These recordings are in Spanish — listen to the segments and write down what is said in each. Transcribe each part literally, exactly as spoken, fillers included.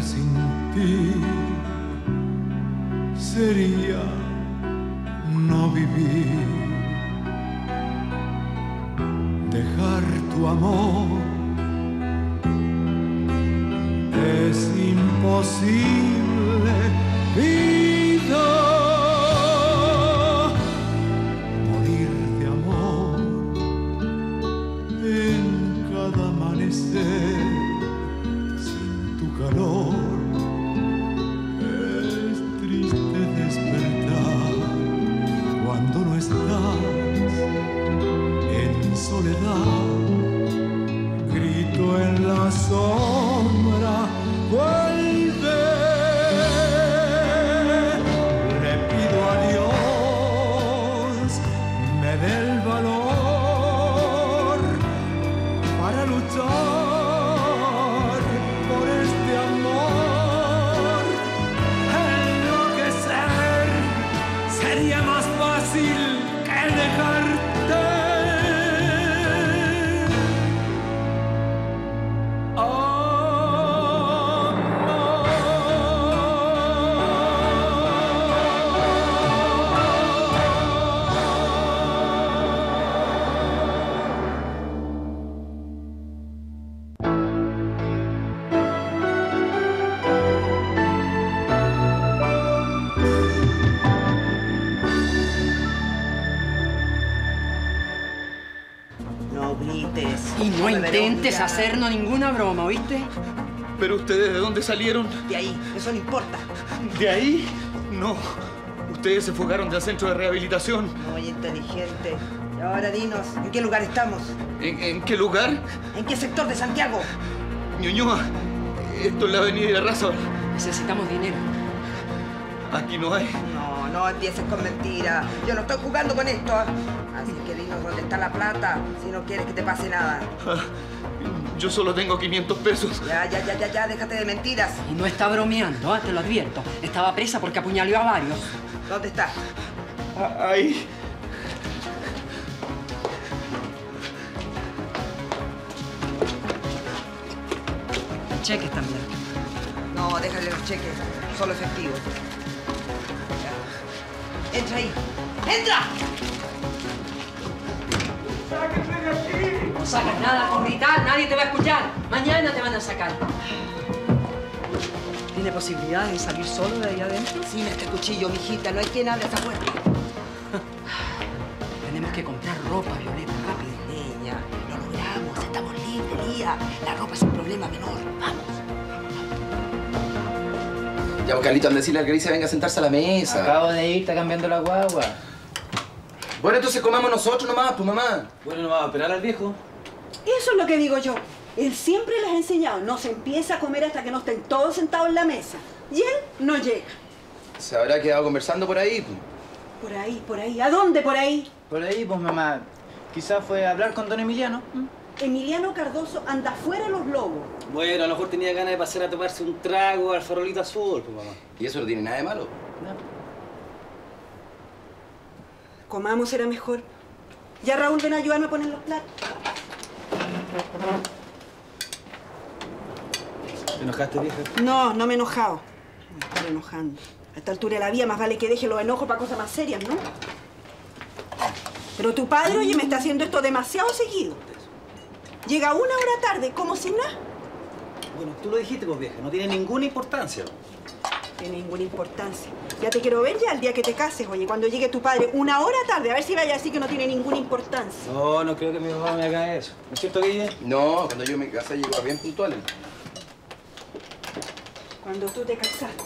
sin ti sería no vivir. Dejar tu amor es imposible, vida. Morir de amor en cada amanecer sin tu calor. Es triste despertar cuando no estás en soledad. Grito en la sombra, vuelve. Le pido a Dios me dé el valor para luchar por este amor. Enloquecer sería más fácil que dejarte. Y no intentes hacernos ninguna broma, ¿oíste? ¿Pero ustedes de dónde salieron? De ahí, eso no importa. ¿De ahí? No. Ustedes se fugaron del centro de rehabilitación. Muy inteligente. Y ahora dinos, ¿en qué lugar estamos? ¿En, en qué lugar? ¿En qué sector de Santiago? Ñuñoa, esto es la avenida Irarrázaval. Necesitamos dinero. Aquí no hay. No, no empieces con mentiras. Yo no estoy jugando con esto. Así que dinos dónde está la plata, si no quieres que te pase nada. Ah, yo solo tengo quinientos pesos. Ya, ya, ya, ya, ya, déjate de mentiras. Y no está bromeando, ¿eh? Te lo advierto. Estaba presa porque apuñaló a varios. ¿Dónde está? Ah, ahí. Cheques también. No, déjale los cheques. Solo efectivo. Ya. Entra ahí. ¡Entra! ¡Sáquenme de aquí! No sacas nada con gritar, nadie te va a escuchar. Mañana te van a sacar. ¿Tiene posibilidades de salir solo de ahí adentro? Sin este cuchillo, mijita. No hay quien abra esa puerta. Tenemos que comprar ropa, Violeta, rápido. Niña, lo logramos. Estamos libres, Lía. La ropa es un problema menor. Vamos. Ya, pues, Carlito, anda a decirle al Galicia venga a sentarse a la mesa. Acabo de ir, está cambiando la guagua. Bueno, entonces comamos nosotros nomás, pues, mamá. Bueno, no va a esperar al viejo. Eso es lo que digo yo. Él siempre les ha enseñado, no se empieza a comer hasta que no estén todos sentados en la mesa. Y él no llega. Se habrá quedado conversando por ahí, pues. Por ahí, por ahí. ¿A dónde por ahí? Por ahí, pues, mamá. Quizás fue a hablar con don Emiliano. ¿Mm? Emiliano Cardoso anda fuera de los lobos. Bueno, a lo mejor tenía ganas de pasar a tomarse un trago al farolito azul, pues, mamá. ¿Y eso no tiene nada de malo? No. Comamos, será mejor. Ya, Raúl, ven a ayudarme a poner los platos. ¿Te enojaste, vieja? No, no me he enojado. Me estoy enojando. A esta altura de la vida más vale que deje los enojos para cosas más serias, ¿no? Pero tu padre, oye, me está haciendo esto demasiado seguido. Llega una hora tarde, como si nada. Bueno, tú lo dijiste, pues, vieja. No tiene ninguna importancia. No tiene ninguna importancia. Ya te quiero ver ya el día que te cases, oye, cuando llegue tu padre una hora tarde, a ver si vaya a decir que no tiene ninguna importancia. No, no creo que mi mamá me haga eso. ¿No es cierto, Guille? No, cuando yo me casé llegó bien puntual. Cuando tú te casaste.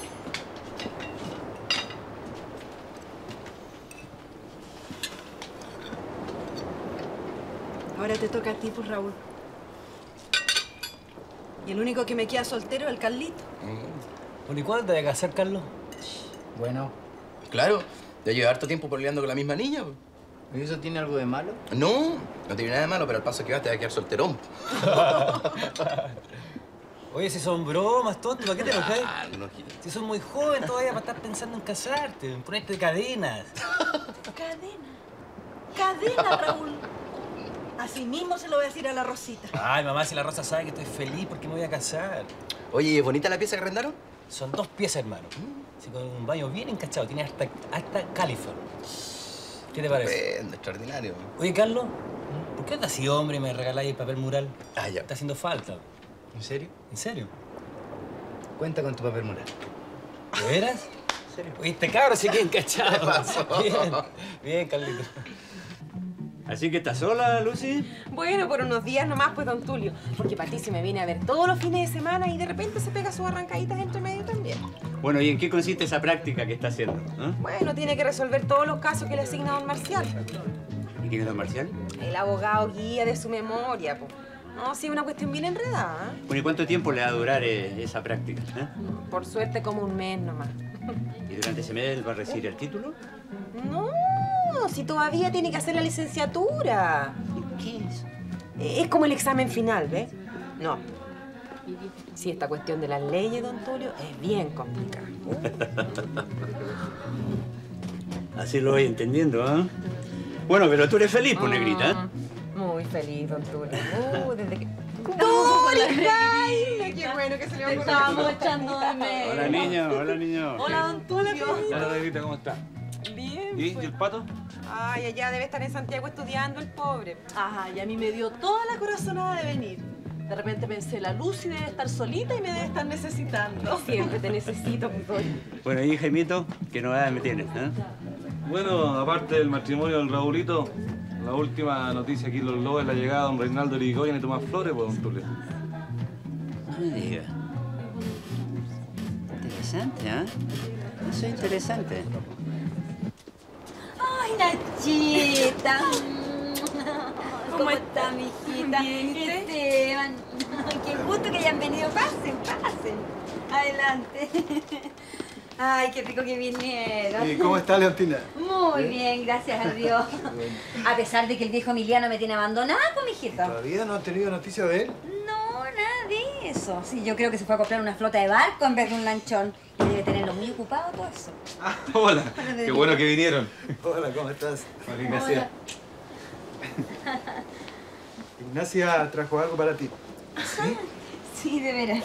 Ahora te toca a ti, pues, Raúl. Y el único que me queda soltero es el Carlito. Mm. Bueno, ¿y cuándo te vas a casar, Carlos? Bueno. Claro, ya lleva harto tiempo peleando con la misma niña. ¿Y eso tiene algo de malo? No, no tiene nada de malo, pero al paso que vas te vas a quedar solterón. Oye, si son bromas, tonto, ¿para qué te enojas? Ah, no, Si sos muy joven todavía para estar pensando en casarte, en ponerte cadenas. Cadena. Cadena, Raúl. Así mismo se lo voy a decir a la Rosita. Ay, mamá, si la Rosa sabe que estoy feliz, ¿por qué me voy a casar? Oye, ¿y es bonita la pieza que arrendaron? Son dos piezas, hermano. Así con un baño bien encachado. Tiene hasta, hasta califón. ¿Qué te parece? Estupendo, extraordinario. Oye, Carlos, ¿por qué andas así, hombre, y me regaláis el papel mural? Ah, ya. Está haciendo falta. ¿En serio? ¿En serio? Cuenta con tu papel mural. ¿De veras? ¿En serio? Oye, este cabro se queda encachado. ¿Qué pasó? Bien, bien, Carlito. ¿Así que estás sola, Lucy? Bueno, por unos días nomás, pues, don Tulio. Porque Patricio me viene a ver todos los fines de semana y de repente se pega sus arrancaditas entre medio también. Bueno, ¿y en qué consiste esa práctica que está haciendo? ¿Eh? Bueno, tiene que resolver todos los casos que le asigna don Marcial. ¿Y quién es don Marcial? El abogado guía de su memoria, pues. No, sí, es una cuestión bien enredada. ¿eh? Bueno, ¿y cuánto tiempo le va a durar eh, esa práctica? ¿Eh? Por suerte, como un mes nomás. ¿Y durante ese mes él va a recibir el título? No, si todavía tiene que hacer la licenciatura. ¿Qué es? Es como el examen final, ¿ves? No. Sí, esta cuestión de las leyes, don Tulio, es bien complicada. Así lo voy entendiendo, ¿eh? Bueno, pero tú eres feliz, pues, negrita, ¿eh? Muy feliz, don Tulio. Uh, desde que... ¡Hola, Jaime! ¡Qué bueno que se le ocurrió! Estábamos echando de menos. Hola, niño, hola, niño. Hola, don Tulio. Hola, negrita, ¿cómo está? Bien. ¿Y, pues. ¿Y el pato? Ay, allá debe estar en Santiago estudiando el pobre. Ajá, y a mí me dio toda la corazonada de venir. De repente pensé, la Lucy debe estar solita y me debe estar necesitando. Siempre te necesito, mi Roy. Bueno, y Jaimito, ¿qué novedades me tienes, eh? Bueno, aparte del matrimonio del Raulito, la última noticia aquí en Los Lobos es la llegada de don Reinaldo Irigoyen y Tomás Flores, pues, don Tulio. No me digas. Interesante, ¿eh? Eso es interesante. Ay, Nachita. ¿Cómo está, mijita? Bien, ¿y usted? Esteban. Qué gusto que hayan venido. Pasen, pasen. Adelante. Ay, qué rico que vinieron. ¿Y cómo está, Leontina? Muy bien, gracias a Dios. A pesar de que el viejo Emiliano me tiene abandonada, pues, mijito. ¿Todavía no han tenido noticia de él? No, nada de eso. Sí, yo creo que se fue a comprar una flota de barco en vez de un lanchón. Y debe tenerlo muy ocupado todo eso. Ah, hola. Qué bueno que vinieron. Hola, ¿cómo estás? Hola, Ignacia. Ignacia trajo algo para ti. ¿Sí? Sí, de veras.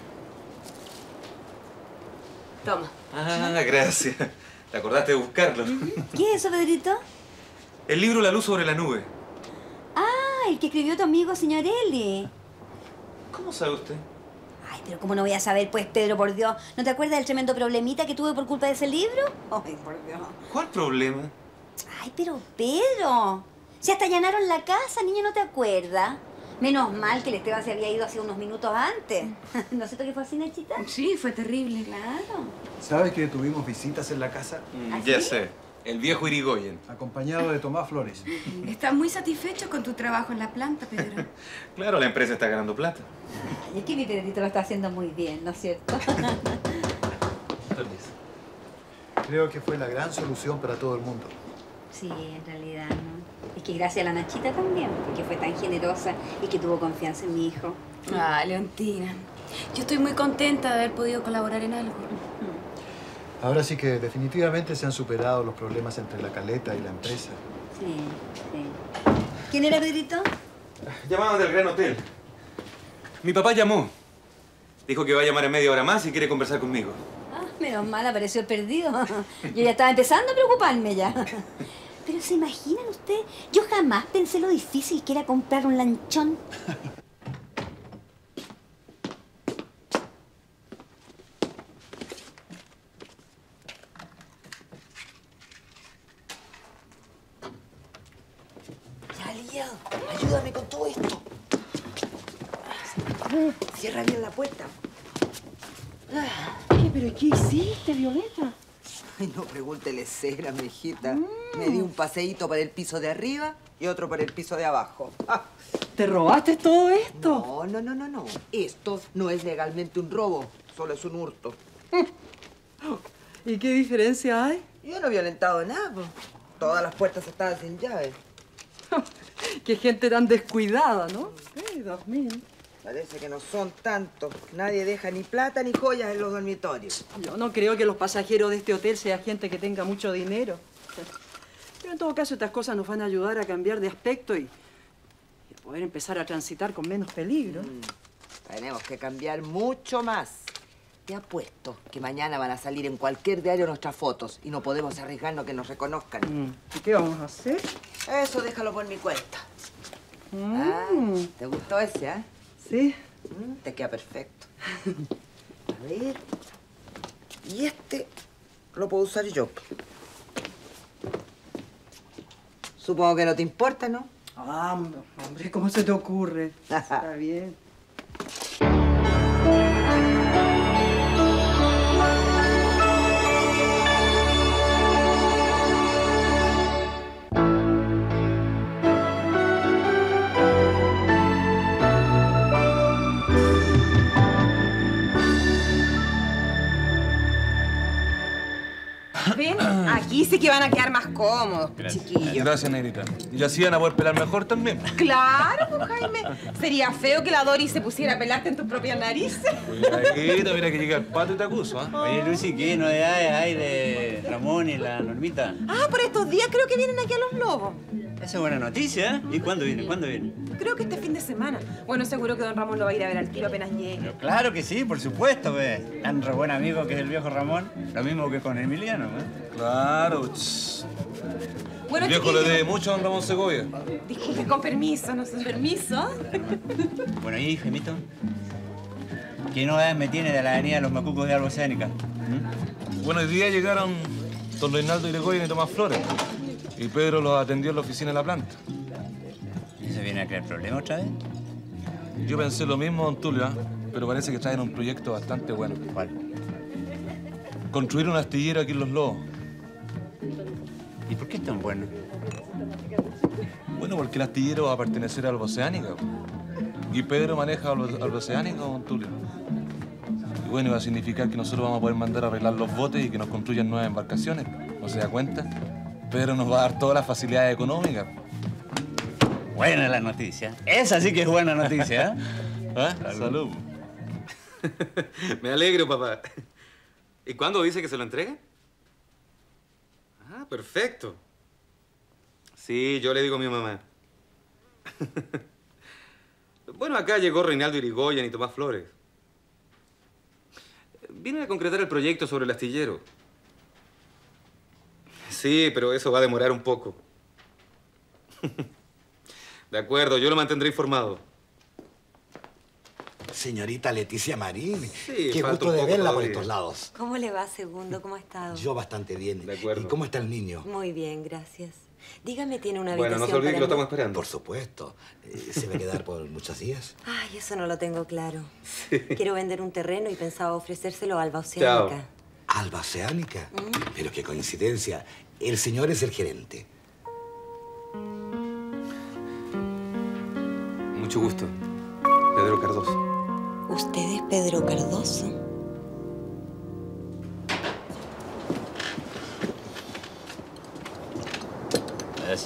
Toma. Ah, gracias. ¿Te acordaste de buscarlo? ¿Qué es eso, Pedrito? El libro La luz sobre la nube. Ah, el que escribió tu amigo, señor Eli. ¿Cómo sabe usted? Ay, pero ¿cómo no voy a saber, pues, Pedro, por Dios? ¿No te acuerdas del tremendo problemita que tuve por culpa de ese libro? Ay, por Dios. ¿Cuál problema? Ay, pero Pedro, si hasta allanaron la casa, niño, ¿no te acuerdas? Menos mal que el Esteban se había ido hace unos minutos antes. ¿No es cierto que fue así, Nachita? Sí, fue terrible. Claro. ¿Sabes que tuvimos visitas en la casa? Mm, ¿Ah, ya sí? sé. El viejo Irigoyen. Acompañado de Tomás Flores. ¿Estás muy satisfecho con tu trabajo en la planta, Pedro? Claro, la empresa está ganando plata. Y es que mi Pedrito lo está haciendo muy bien, ¿no es cierto? Creo que fue la gran solución para todo el mundo. Sí, en realidad, ¿no? Es que gracias a la Nachita también, porque fue tan generosa y que tuvo confianza en mi hijo. Ah, Leontina. Yo estoy muy contenta de haber podido colaborar en algo. Ahora sí que definitivamente se han superado los problemas entre la Caleta y la empresa. Sí, sí. ¿Quién era, Pedrito? Llamaban del Gran Hotel. Mi papá llamó. Dijo que va a llamar en media hora más y quiere conversar conmigo. Ah, menos mal, apareció el perdido. Yo ya estaba empezando a preocuparme ya. Pero ¿se imaginan usted? Yo jamás pensé lo difícil que era comprar un lanchón. Ya, Lía, ayúdame con todo esto. Cierra bien la puerta. ¿Qué? ¿Pero qué hiciste, Violeta? Ay, no pregúntele cera, mi hijita. Me di un paseíto para el piso de arriba y otro para el piso de abajo. Ah. ¿Te robaste todo esto? No, no, no, no, no. Esto no es legalmente un robo, solo es un hurto. ¿Y qué diferencia hay? Yo no he violentado nada, pues. Todas las puertas estaban sin llave. Qué gente tan descuidada, ¿no? Ay, Dios mío. Parece que no son tantos. Nadie deja ni plata ni joyas en los dormitorios. Yo no creo que los pasajeros de este hotel sean gente que tenga mucho dinero. Pero en todo caso, estas cosas nos van a ayudar a cambiar de aspecto y, y a poder empezar a transitar con menos peligro. Mm. Tenemos que cambiar mucho más. Te apuesto que mañana van a salir en cualquier diario nuestras fotos y no podemos arriesgarnos que nos reconozcan. Mm. ¿Y qué vamos a hacer? Eso déjalo por mi cuenta. Mm. Ah, ¿te gustó ese, eh? Sí. Mm, te queda perfecto. A ver. Y este lo puedo usar yo. Supongo que no te importa, ¿no? Ah, hombre, ¿cómo se te ocurre? Está bien. ¿Ven? Aquí sí que van a quedar más cómodos, chiquillos. Gracias, negrita. Y así van a poder pelar mejor también. Claro, pues, Jaime. Sería feo que la Doris se pusiera a pelarte en tus propias narices. Cuidadito, mira que llega el pato y te acuso, ¿ah? Oye, Lucy, ¿qué novedades hay de Ramón y la Normita? Ah, por estos días creo que vienen aquí a Los Lobos. Esa es buena noticia, ¿eh? ¿Y cuándo viene? ¿Cuándo viene? Creo que este fin de semana. Bueno, seguro que don Ramón lo va a ir a ver al tiro apenas llegue. Pero claro que sí, por supuesto, pues. Tan re buen amigo que es el viejo Ramón. Lo mismo que con Emiliano, ¿eh? Claro. Ch. Bueno, el viejo chiquillo. le debe mucho a don Ramón Segovia. Disculpe, con permiso, no sé. ¿Permiso? Bueno, ¿y, Jaimito? ¿Qué novedades me tiene de la avenida de los Macucos de Alba Oceánica? ¿Mm? Bueno, hoy día llegaron don Reinaldo Irigoyen y Tomás Flores. Y Pedro los atendió en la oficina de la planta. ¿Y se viene a crear problema otra vez? Yo pensé lo mismo, don Tulio, ¿eh? Pero parece que traen un proyecto bastante bueno. ¿Cuál? Construir un astillero aquí en Los Lobos. ¿Y por qué es tan bueno? Bueno, porque el astillero va a pertenecer a Alba Oceánica. Y Pedro maneja Alba Oceánica, don Tulio. Y bueno, va a significar que nosotros vamos a poder mandar a arreglar los botes y que nos construyan nuevas embarcaciones. ¿No se da cuenta? Pedro nos va a dar todas las facilidades económicas. Buena la noticia. Esa sí que es buena noticia, ¿eh? ¿Ah? Salud. Me alegro, papá. ¿Y cuándo dice que se lo entregue? Ah, perfecto. Sí, yo le digo a mi mamá. Bueno, acá llegó Reinaldo Irigoyen y Tomás Flores. Vienen a concretar el proyecto sobre el astillero. Sí, pero eso va a demorar un poco. De acuerdo, yo lo mantendré informado. Señorita Leticia Marín, Sí, qué falta gusto un de poco verla por todavía. estos lados. ¿Cómo le va, Segundo? ¿Cómo ha estado? Yo bastante bien. De acuerdo. ¿Y cómo está el niño? Muy bien, gracias. Dígame, ¿tiene una Bueno, habitación no se olvide para que lo mí? estamos esperando. Por supuesto. Eh, ¿Se va a quedar por muchos días? Ay, eso no lo tengo claro. Quiero vender un terreno y pensaba ofrecérselo a Alba Oceánica. Alba Oceánica. Pero qué coincidencia. El señor es el gerente. Mucho gusto. Pedro Cardoso. ¿Usted es Pedro Cardoso? Eso.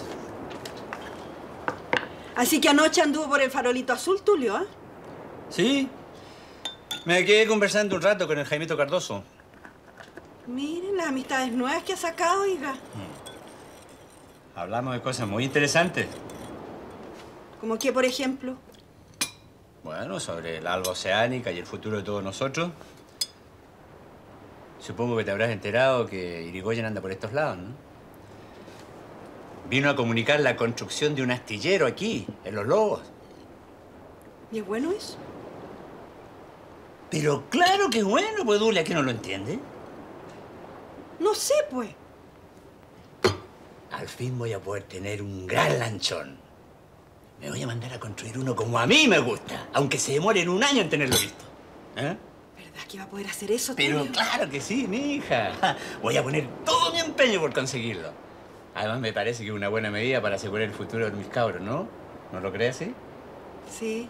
Así que anoche anduvo por el farolito azul, Tulio, ¿eh? Sí. Me quedé conversando un rato con el Jaimito Cardoso. Miren las amistades nuevas que ha sacado, oiga. Hablamos de cosas muy interesantes. Como que, por ejemplo. Bueno, sobre el Alba Oceánica y el futuro de todos nosotros. Supongo que te habrás enterado que Irigoyen anda por estos lados, ¿no? Vino a comunicar la construcción de un astillero aquí, en Los Lobos. ¿Y es bueno eso? Pero claro que es bueno, pues, Dulia, ¿que no lo entiende? No sé, pues. Al fin voy a poder tener un gran lanchón. Me voy a mandar a construir uno como a mí me gusta, aunque se demore en un año en tenerlo listo. ¿Eh? ¿Verdad que va a poder hacer eso, Pero Tulio? claro que sí, mi hija. Voy a poner todo mi empeño por conseguirlo. Además, me parece que es una buena medida para asegurar el futuro de mis cabros, ¿no? ¿No lo crees así? Sí.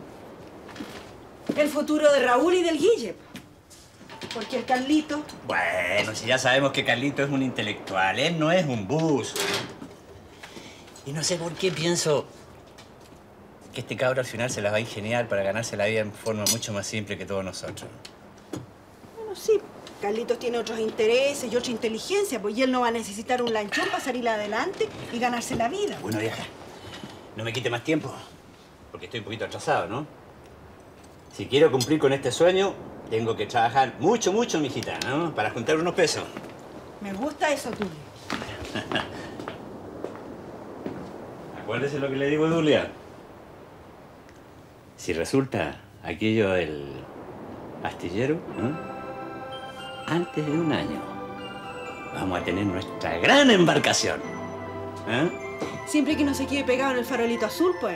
El futuro de Raúl y del Guille. Porque el Carlito... Bueno, si ya sabemos que Carlito es un intelectual, él no es un bus. Y no sé por qué pienso que este cabro al final se las va a ingeniar para ganarse la vida en forma mucho más simple que todos nosotros. Bueno, sí. Carlitos tiene otros intereses y otra inteligencia, pues y él no va a necesitar un lanchón para salir adelante y ganarse la vida. Bueno, vieja, no me quite más tiempo, porque estoy un poquito atrasado, ¿no? Si quiero cumplir con este sueño, tengo que trabajar mucho, mucho, mijita, ¿no? Para juntar unos pesos. Me gusta eso, Tulio. Acuérdese lo que le digo, Dulia. Si resulta aquello del astillero, ¿no? Antes de un año vamos a tener nuestra gran embarcación. ¿Eh? Siempre que no se quede pegado en el farolito azul, pues.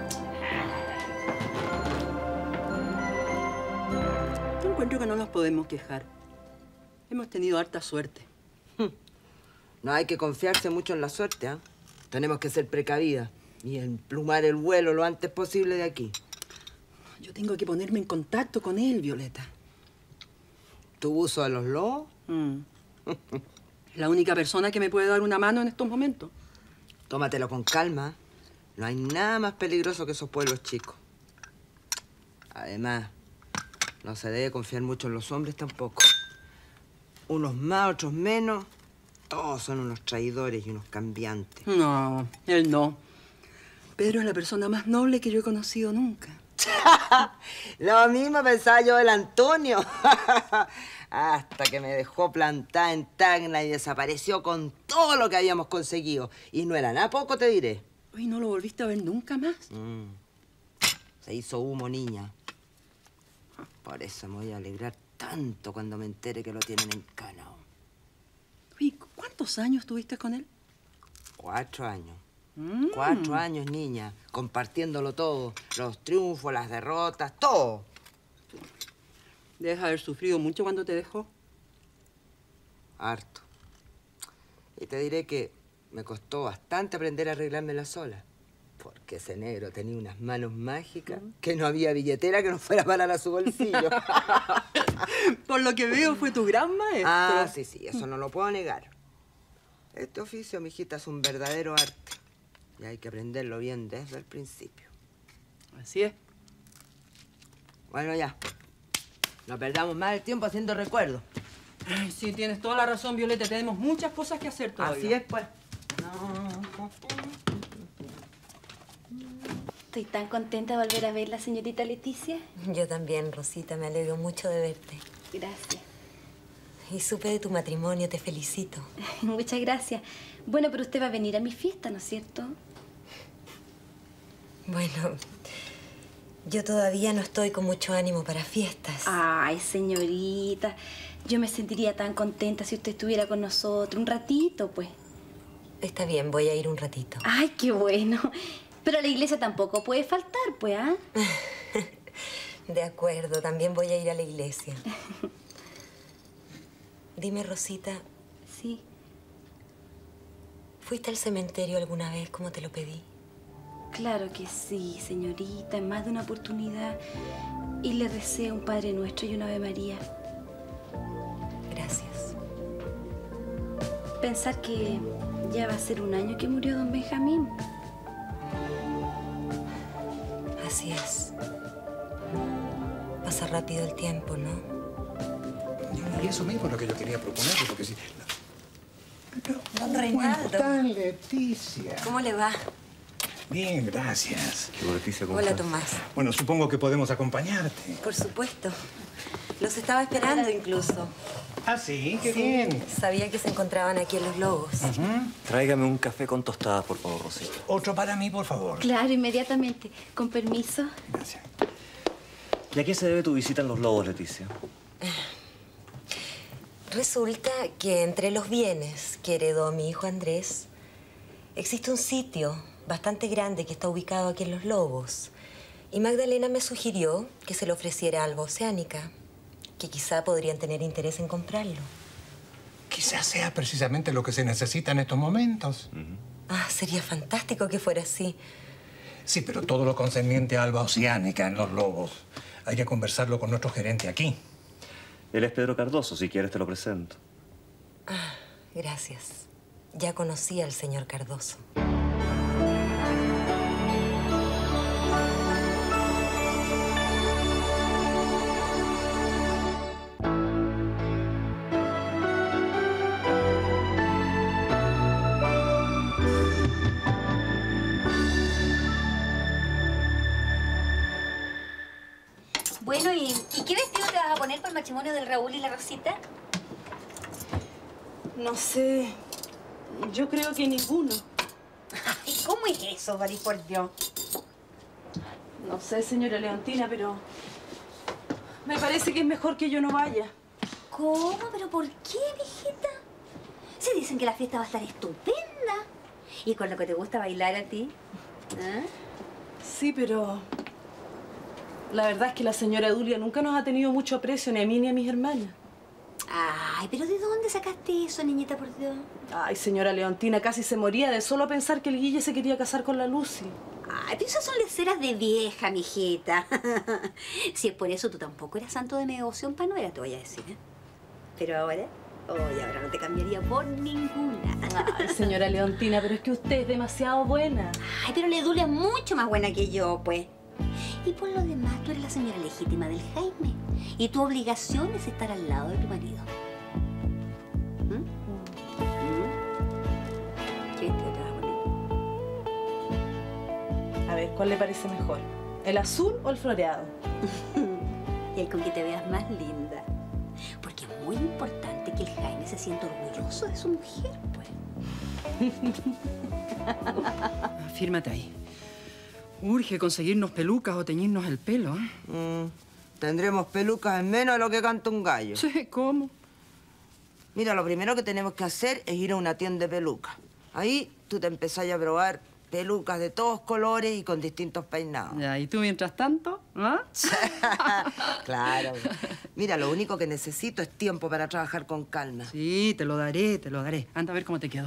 Yo encuentro que no nos podemos quejar. Hemos tenido harta suerte. No hay que confiarse mucho en la suerte, ¿ah? ¿eh? Tenemos que ser precavidas y emplumar el vuelo lo antes posible de aquí. Yo tengo que ponerme en contacto con él, Violeta. ¿Tu uso a los lobos? Mm. La única persona que me puede dar una mano en estos momentos. Tómatelo con calma. No hay nada más peligroso que esos pueblos chicos. Además, no se debe confiar mucho en los hombres tampoco. Unos más, otros menos. Todos son unos traidores y unos cambiantes. No, él no. Pedro es la persona más noble que yo he conocido nunca. Lo mismo pensaba yo del Antonio. Hasta que me dejó plantada en Tacna y desapareció con todo lo que habíamos conseguido. Y no era nada poco, te diré. ¿Y no lo volviste a ver nunca más? Mm. Se hizo humo, niña. Por eso me voy a alegrar tanto cuando me entere que lo tienen en cana. ¿Y cuántos años tuviste con él? Cuatro años. Mm. Cuatro años, niña, compartiéndolo todo. Los triunfos, las derrotas, todo. Debes haber sufrido mucho cuando te dejó. Harto. Y te diré que me costó bastante aprender a arreglármela sola. Porque ese negro tenía unas manos mágicas mm. que no había billetera que no fuera a parar a su bolsillo. Por lo que veo, fue tu gran maestro. Ah, sí, sí, eso no lo puedo negar. Este oficio, mijita, es un verdadero arte. Y hay que aprenderlo bien desde el principio. Así es. Bueno, ya. No perdamos más el tiempo haciendo recuerdos. Ay, sí, tienes toda la razón, Violeta. Tenemos muchas cosas que hacer todavía. Así es, pues. Estoy tan contenta de volver a verla, señorita Leticia. Yo también, Rosita. Me alegro mucho de verte. Gracias. Y supe de tu matrimonio. Te felicito. Muchas gracias. Bueno, pero usted va a venir a mi fiesta, ¿no es cierto? Bueno, yo todavía no estoy con mucho ánimo para fiestas. Ay, señorita. Yo me sentiría tan contenta si usted estuviera con nosotros. Un ratito, pues. Está bien, voy a ir un ratito. Ay, qué bueno. Pero la iglesia tampoco puede faltar, pues, ¿ah? De acuerdo, también voy a ir a la iglesia. Dime, Rosita. Sí. ¿Fuiste al cementerio alguna vez como te lo pedí? Claro que sí, señorita, en más de una oportunidad. Y le recé un Padre Nuestro y una Ave María. Gracias. Pensar que ya va a ser un año que murió don Benjamín. Así es. Pasa rápido el tiempo, ¿no? Y eso mismo es lo que yo quería proponerle, porque si... Don Reinaldo. ¿Cómo está, Leticia? ¿Cómo le va? Bien, gracias. Leticia, ¿cómo Hola, estás? Tomás. Bueno, supongo que podemos acompañarte. Por supuesto. Los estaba esperando incluso. Ah, sí, qué Sí, bien. sabía que se encontraban aquí en Los Lobos. Uh-huh. Tráigame un café con tostadas, por favor, Rosita. Otro para mí, por favor. Claro, inmediatamente. Con permiso. Gracias. ¿Y a qué se debe tu visita en Los Lobos, Leticia? Resulta que entre los bienes que heredó mi hijo Andrés, existe un sitio bastante grande que está ubicado aquí en Los Lobos. Y Magdalena me sugirió que se lo ofreciera a Alba Oceánica, que quizá podrían tener interés en comprarlo. Quizás sea precisamente lo que se necesita en estos momentos. Uh-huh. Ah, sería fantástico que fuera así. Sí, pero todo lo concerniente a Alba Oceánica en Los Lobos hay que conversarlo con nuestro gerente aquí. Él es Pedro Cardoso, si quieres te lo presento. Ah, gracias. Ya conocí al señor Cardoso. el matrimonio del Raúl y la Rosita? No sé. Yo creo que ninguno. ¿Y cómo es eso, Mari, por Dios? No sé, señora Leontina, pero me parece que es mejor que yo no vaya. ¿Cómo? ¿Pero por qué, mijita? Se dicen que la fiesta va a estar estupenda. ¿Y con lo que te gusta bailar a ti? ¿Ah? Sí, pero la verdad es que la señora Dulia nunca nos ha tenido mucho aprecio, ni a mí ni a mis hermanas. Ay, ¿pero de dónde sacaste eso, niñita, por Dios? Ay, señora Leontina, casi se moría de solo pensar que el Guille se quería casar con la Lucy. Ay, pero esas son leceras de vieja, mijita. Si es por eso, tú tampoco eras santo de mi devoción para no era, te voy a decir, ¿eh? Pero ahora, oye, ahora no te cambiaría por ninguna. Ay, señora Leontina, pero es que usted es demasiado buena. Ay, pero le Dulia es mucho más buena que yo, pues. Y por lo demás, tú eres la señora legítima del Jaime. Y tu obligación es estar al lado de tu marido. ¿Mm? ¿Mm? ¿Qué vestido te vas a poner? A ver, ¿cuál le parece mejor? ¿El azul o el floreado? El con que te veas más linda. Porque es muy importante que el Jaime se sienta orgulloso de su mujer, pues. Fírmate ahí. Urge conseguirnos pelucas o teñirnos el pelo, ¿eh? Mm, tendremos pelucas en menos de lo que canta un gallo. Sí, ¿cómo? Mira, lo primero que tenemos que hacer es ir a una tienda de pelucas. Ahí tú te empezás a probar pelucas de todos colores y con distintos peinados. Ya, ¿y tú mientras tanto? ¿Ah? Claro. Mira, lo único que necesito es tiempo para trabajar con calma. Sí, te lo daré, te lo daré. Anda a ver cómo te quedó.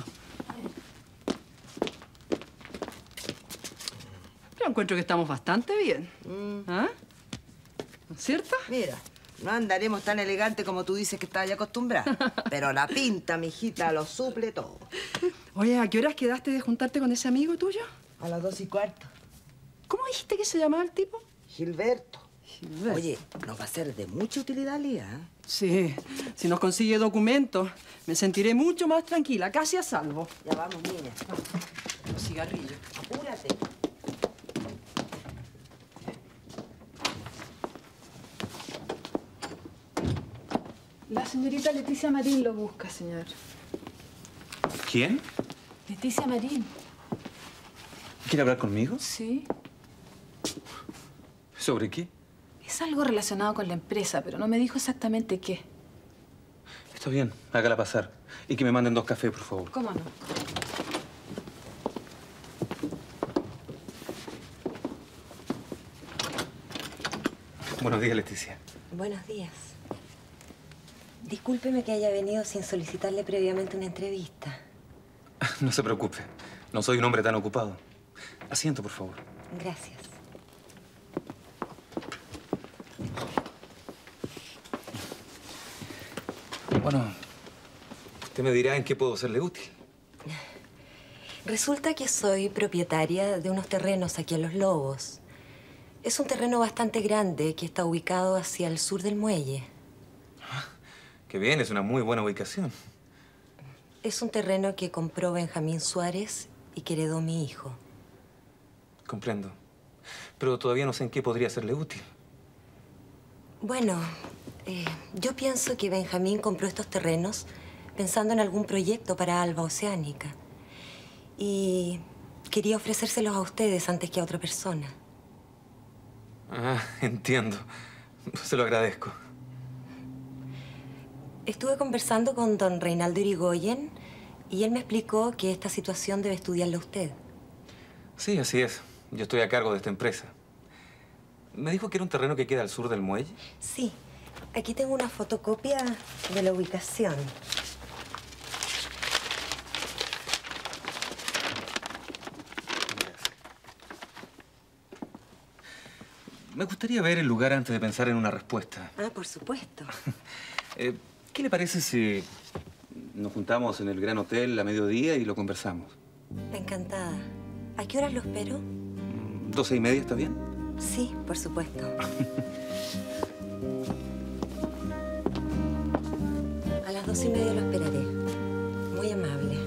Yo encuentro que estamos bastante bien. Mm. ¿Ah? ¿No es cierto? Mira, no andaremos tan elegantes como tú dices que estás ya acostumbrada. Pero la pinta, mijita, lo suple todo. Oye, ¿a qué horas quedaste de juntarte con ese amigo tuyo? A las dos y cuarto. ¿Cómo dijiste que se llamaba el tipo? Gilberto. Gilberto. Oye, nos va a ser de mucha utilidad, Lía. ¿Eh? Sí, si nos consigue documentos, me sentiré mucho más tranquila, casi a salvo. Ya vamos, niña. Los cigarrillos. Apúrate. La señorita Leticia Marín lo busca, señor. ¿Quién? Leticia Marín. ¿Quiere hablar conmigo? Sí. ¿Sobre qué? Es algo relacionado con la empresa, pero no me dijo exactamente qué. Está bien, hágala pasar. Y que me manden dos cafés, por favor. ¿Cómo no? Buenos días, Leticia. Buenos días. Discúlpeme que haya venido sin solicitarle previamente una entrevista. No se preocupe. No soy un hombre tan ocupado. Asiento, por favor. Gracias. Bueno, usted me dirá en qué puedo serle útil. Resulta que soy propietaria de unos terrenos aquí en Los Lobos. Es un terreno bastante grande que está ubicado hacia el sur del muelle. Qué bien, es una muy buena ubicación. Es un terreno que compró Benjamín Suárez y que heredó mi hijo. Comprendo. Pero todavía no sé en qué podría serle útil. Bueno, eh, yo pienso que Benjamín compró estos terrenos pensando en algún proyecto para Alba Oceánica. Y quería ofrecérselos a ustedes antes que a otra persona. Ah, entiendo. Se lo agradezco. Estuve conversando con don Reinaldo Irigoyen y él me explicó que esta situación debe estudiarla usted. Sí, así es. Yo estoy a cargo de esta empresa. ¿Me dijo que era un terreno que queda al sur del muelle? Sí. Aquí tengo una fotocopia de la ubicación. Me gustaría ver el lugar antes de pensar en una respuesta. Ah, por supuesto. eh, ¿Qué le parece si nos juntamos en el Gran Hotel a mediodía y lo conversamos? Encantada. ¿A qué horas lo espero? ¿Doce y media está bien? Sí, por supuesto. A las doce y media lo esperaré. Muy amable.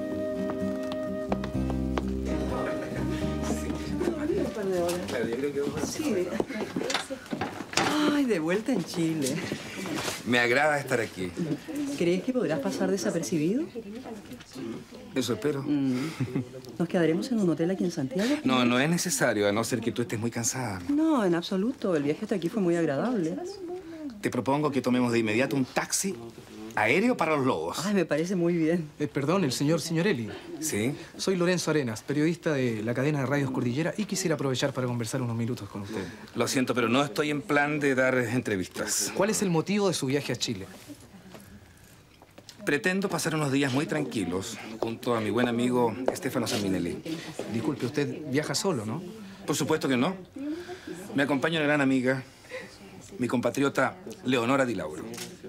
Un par de horas. Claro, yo creo que Sí. Ay, de vuelta en Chile. Me agrada estar aquí. ¿Crees que podrás pasar desapercibido? Eso espero. Mm. ¿Nos quedaremos en un hotel aquí en Santiago? No, no es necesario, a no ser que tú estés muy cansada. No, en absoluto. El viaje hasta aquí fue muy agradable. Te propongo que tomemos de inmediato un taxi aéreo para Los Lobos. Ay, me parece muy bien. Eh, perdón, el señor Signorelli. Sí. Soy Lorenzo Arenas, periodista de la cadena de radios Cordillera, y quisiera aprovechar para conversar unos minutos con usted. Lo siento, pero no estoy en plan de dar entrevistas. ¿Cuál es el motivo de su viaje a Chile? Pretendo pasar unos días muy tranquilos junto a mi buen amigo Stefano Saminelli. Disculpe, usted viaja solo, ¿no? Por supuesto que no. Me acompaña una gran amiga, mi compatriota Leonora Di Lauro.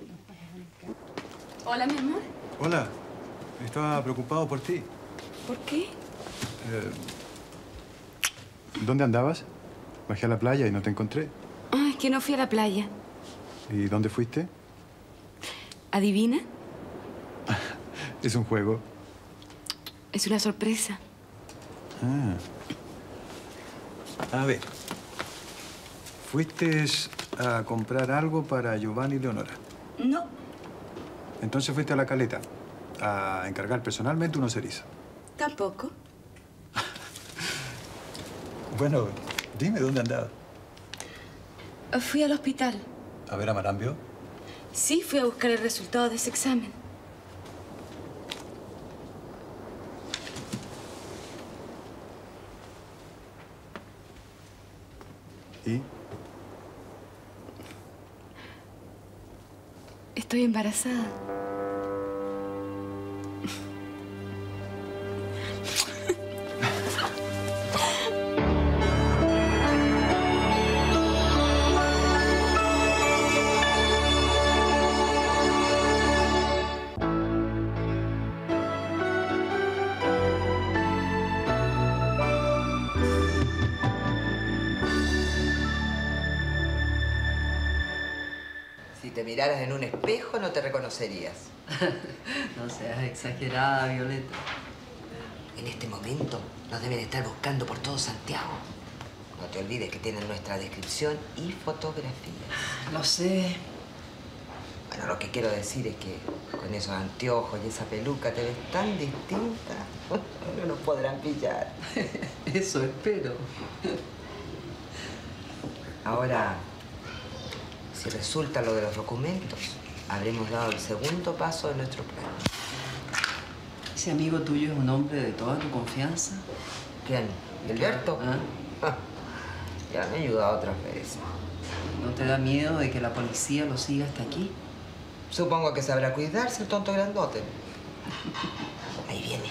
Hola, mi amor. Hola. Estaba preocupado por ti. ¿Por qué? Eh, ¿Dónde andabas? Bajé a la playa y no te encontré. Ah, es que no fui a la playa. ¿Y dónde fuiste? ¿Adivina? Es un juego. Es una sorpresa. Ah. A ver. ¿Fuiste a comprar algo para Giovanni y Leonora? No. Entonces fuiste a la caleta a encargar personalmente unos erizos. Tampoco. Bueno, dime dónde andabas. Fui al hospital. ¿A ver a Marambio? Sí, fui a buscar el resultado de ese examen. ¿Y? Estoy embarazada. Si te miraras en un espejo, no te reconocerías. No seas exagerada, Violeta. En este momento nos deben estar buscando por todo Santiago. No te olvides que tienen nuestra descripción y fotografías. Lo sé. Bueno, lo que quiero decir es que con esos anteojos y esa peluca te ves tan distinta. No nos podrán pillar. Eso espero. Ahora, si resulta lo de los documentos, habremos dado el segundo paso de nuestro plan. ¿Ese amigo tuyo es un hombre de toda tu confianza? ¿Quién? ¿Gilberto? ¿Ah? Ah, ya me ha ayudado otras veces. ¿No te da miedo de que la policía lo siga hasta aquí? Supongo que sabrá cuidarse el tonto grandote. Ahí viene.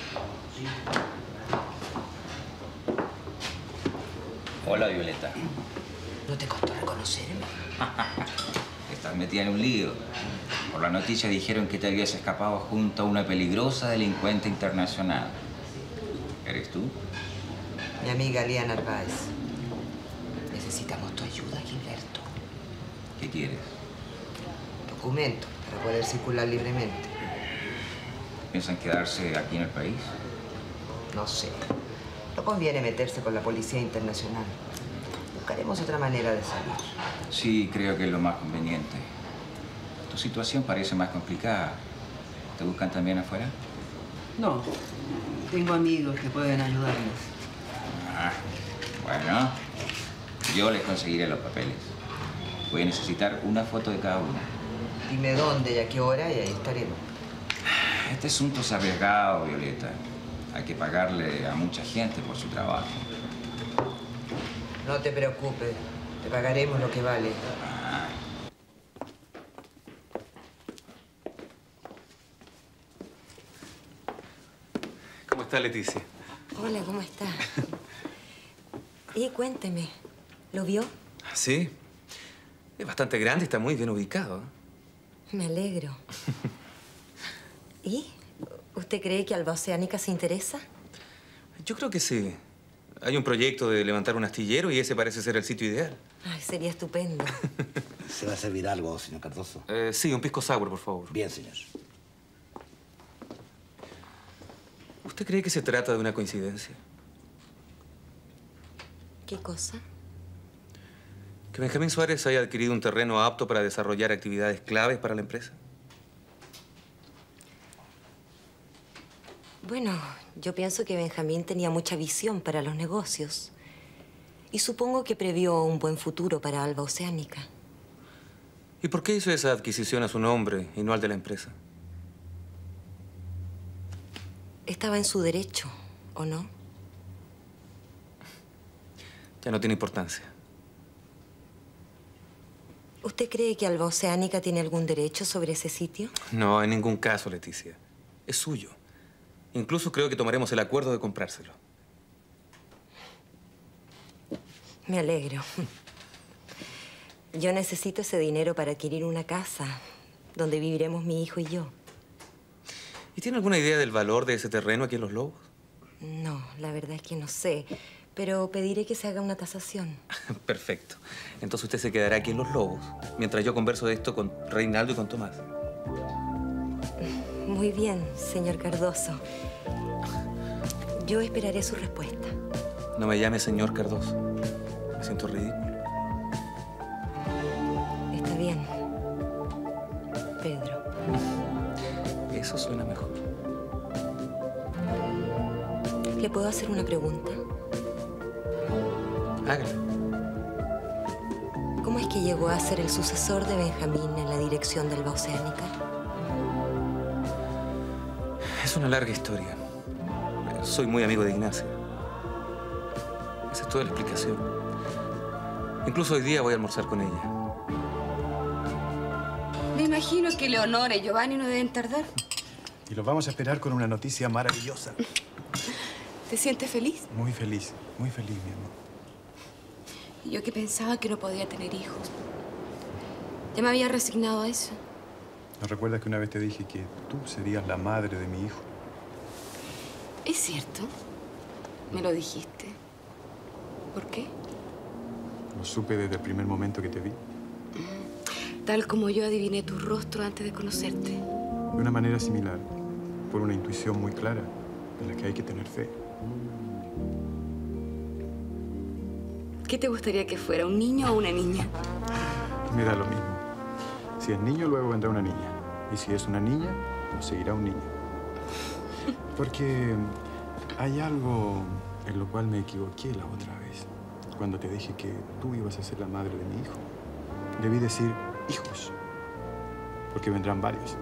Hola, Violeta. ¿No te costó reconocerme? Estás metida en un lío. Por la noticia dijeron que te habías escapado junto a una peligrosa delincuente internacional. ¿Eres tú? Mi amiga Lía Narváez. Necesitamos tu ayuda, Gilberto. ¿Qué quieres? Documento para poder circular libremente. ¿Piensan quedarse aquí en el país? No sé. No conviene meterse con la policía internacional. Buscaremos otra manera de salir. Sí, creo que es lo más conveniente. Tu situación parece más complicada. ¿Te buscan también afuera? No. Tengo amigos que pueden ayudarnos. Ah, bueno. Yo les conseguiré los papeles. Voy a necesitar una foto de cada uno. Dime dónde y a qué hora y ahí estaremos. Este asunto es arriesgado, Violeta. Hay que pagarle a mucha gente por su trabajo. No te preocupes. Te pagaremos lo que vale. Ah. ¿Cómo está Leticia? Hola, ¿cómo está? Y cuénteme, ¿lo vio? Sí. Es bastante grande, está muy bien ubicado. Me alegro. ¿Y? ¿Usted cree que Alba Oceánica se interesa? Yo creo que sí. Hay un proyecto de levantar un astillero y ese parece ser el sitio ideal. Ay, sería estupendo. ¿Se va a servir algo, señor Cardoso? Eh, sí, un pisco sour, por favor. Bien, señor. ¿Usted cree que se trata de una coincidencia? ¿Qué cosa? ¿Que Benjamín Suárez haya adquirido un terreno apto para desarrollar actividades claves para la empresa? Bueno, yo pienso que Benjamín tenía mucha visión para los negocios. Y supongo que previó un buen futuro para Alba Oceánica. ¿Y por qué hizo esa adquisición a su nombre y no al de la empresa? Estaba en su derecho, ¿o no? Ya no tiene importancia. ¿Usted cree que Alba Oceánica tiene algún derecho sobre ese sitio? No, en ningún caso, Leticia. Es suyo. Incluso creo que tomaremos el acuerdo de comprárselo. Me alegro. Yo necesito ese dinero para adquirir una casa donde viviremos mi hijo y yo. ¿Y tiene alguna idea del valor de ese terreno aquí en Los Lobos? No, la verdad es que no sé. Pero pediré que se haga una tasación. Perfecto. Entonces usted se quedará aquí en Los Lobos, mientras yo converso de esto con Reinaldo y con Tomás. Muy bien, señor Cardoso. Yo esperaré su respuesta. No me llame señor Cardoso. Me siento ridículo. Está bien, Pedro. Eso suena mejor. ¿Le puedo hacer una pregunta? Hágalo. ¿Cómo es que llegó a ser el sucesor de Benjamín en la dirección de Alba Oceánica? Es una larga historia. Soy muy amigo de Ignacia. Esa es toda la explicación. Incluso hoy día voy a almorzar con ella. Me imagino que Leonora y Giovanni no deben tardar. Y los vamos a esperar con una noticia maravillosa. ¿Te sientes feliz? Muy feliz, muy feliz, mi amor. Yo que pensaba que no podía tener hijos. Ya me había resignado a eso. ¿No recuerdas que una vez te dije que tú serías la madre de mi hijo? ¿Es cierto? ¿Me lo dijiste? ¿Por qué? Lo supe desde el primer momento que te vi. Tal como yo adiviné tu rostro antes de conocerte. De una manera similar, por una intuición muy clara, en la que hay que tener fe. ¿Qué te gustaría que fuera, un niño o una niña? Me da lo mismo. Si es niño, luego vendrá una niña. Y si es una niña, pues seguirá un niño. Porque hay algo en lo cual me equivoqué la otra vez. Cuando te dije que tú ibas a ser la madre de mi hijo. Debí decir hijos. Porque vendrán varios.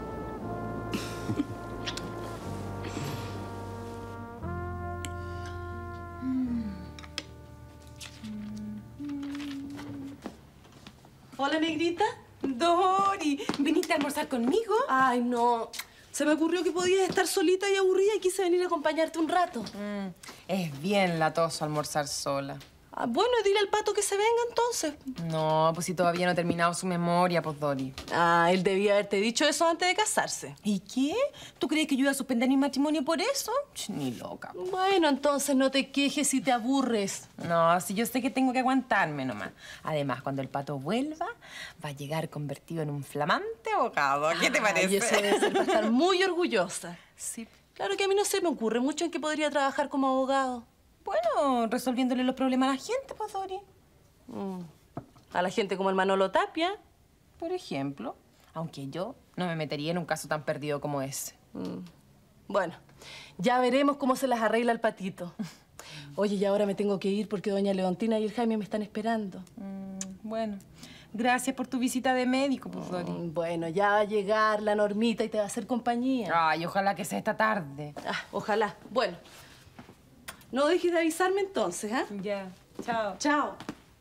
Hola, negrita. Dori, ¿viniste a almorzar conmigo? Ay, no. Se me ocurrió que podías estar solita y aburrida y quise venir a acompañarte un rato. Mm, es bien latoso almorzar sola. Ah, bueno, dile al Pato que se venga entonces. No, pues si todavía no ha terminado su memoria, pues, Dori. Ah, él debía haberte dicho eso antes de casarse. ¿Y qué? ¿Tú crees que yo iba a suspender mi matrimonio por eso? Ch, ni loca. Bueno, entonces no te quejes si te aburres. No, si yo sé que tengo que aguantarme nomás. Además, cuando el Pato vuelva, va a llegar convertido en un flamante abogado. ¿Qué te parece? Y eso debe ser para estar muy orgullosa. Sí. Claro que a mí no se me ocurre mucho en que podría trabajar como abogado. Bueno, resolviéndole los problemas a la gente, pues, Dori. Mm. A la gente como el Manolo Tapia. Por ejemplo. Aunque yo no me metería en un caso tan perdido como ese. Mm. Bueno, ya veremos cómo se las arregla el Patito. Oye, y ahora me tengo que ir porque doña Leontina y el Jaime me están esperando. Mm, bueno, gracias por tu visita de médico, pues, Dori. Mm, bueno, ya va a llegar la Normita y te va a hacer compañía. Ay, ojalá que sea esta tarde. Ah, ojalá. Bueno. No dejes de avisarme entonces, ¿ah? ¿eh? Ya. Chao. Chao.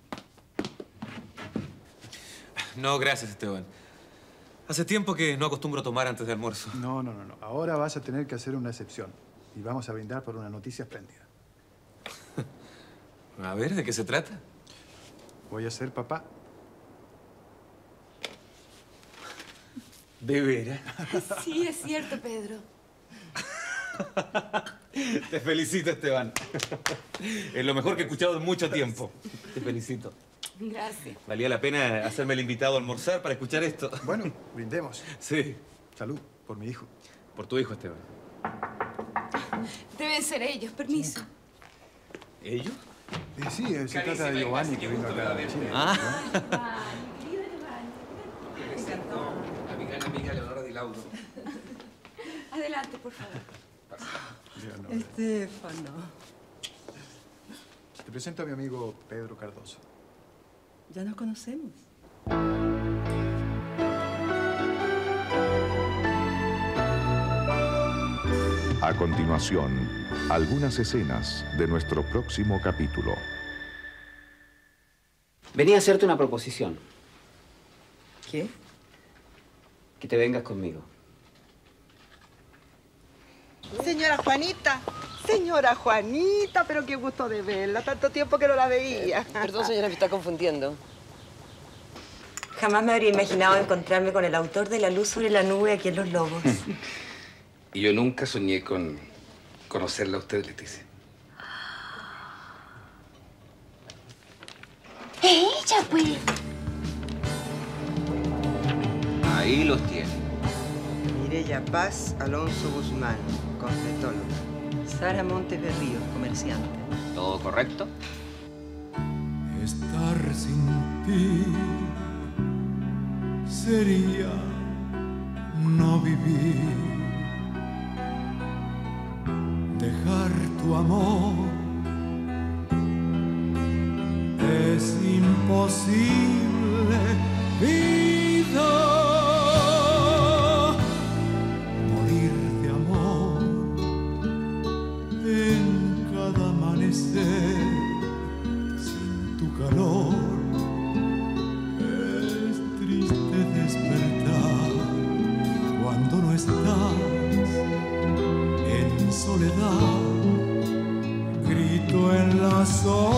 No, gracias, Esteban. Hace tiempo que no acostumbro tomar antes de almuerzo. No, no, no, no. Ahora vas a tener que hacer una excepción. Y vamos a brindar por una noticia espléndida. A ver, ¿de qué se trata? Voy a ser papá. ¿De veras? Sí, es cierto, Pedro. Te felicito, Esteban. Es lo mejor que he escuchado en mucho tiempo. Te felicito. Gracias. Valía la pena hacerme el invitado a almorzar para escuchar esto. Bueno, brindemos. Sí. Salud, por mi hijo. Por tu hijo, Esteban. Deben ser ellos, permiso. ¿Ellos? Eh, sí, eh, se trata de Giovanni, que vino acá de Chile. Ah. Me encantó. A mi gran amiga Leonora Di Laudo. Adelante, por favor. Estefano. Te presento a mi amigo Pedro Cardoso. Ya nos conocemos. A continuación, algunas escenas de nuestro próximo capítulo. Venía a hacerte una proposición. ¿Qué? Que te vengas conmigo. Señora Juanita, señora Juanita, pero qué gusto de verla. Tanto tiempo que no la veía. Perdón, señora, me está confundiendo. Jamás me habría imaginado encontrarme con el autor de La luz sobre la nube aquí en Los Lobos. Y yo nunca soñé con conocerla a usted, Leticia. Ella, pues. Ahí los tiene. Mireya Paz Alonso Guzmán, cosmetóloga. Sara Montes Berríos, comerciante. ¿Todo correcto? Estar sin ti sería no vivir. Dejar tu amor es imposible, vida. Morir de amor en cada amanecer sin tu calor. Es triste despertar cuando no estás. En soledad, grito en la soledad.